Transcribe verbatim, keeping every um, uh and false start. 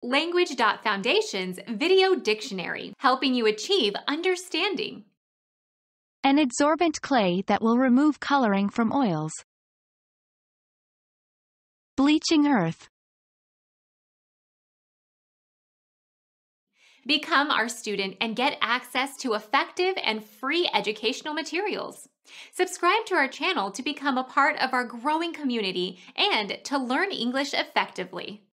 Language.Foundation's Video Dictionary, helping you achieve understanding. An adsorbent clay that will remove coloring from oils. Bleaching earth. Become our student and get access to effective and free educational materials. Subscribe to our channel to become a part of our growing community and to learn English effectively.